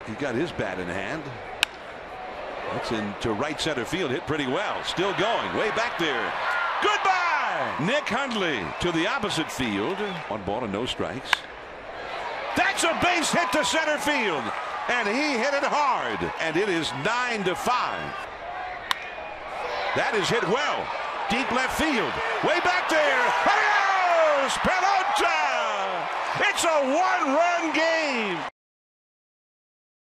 He got his bat in hand. That's into right center field. Hit pretty well. Still going. Way back there. Goodbye. Nick Hundley to the opposite field. 1 ball and no strikes. That's a base hit to center field. And he hit it hard. And it is 9-5. That is hit well. Deep left field. Way back there. Adios, Pelota. It's a 1-run game.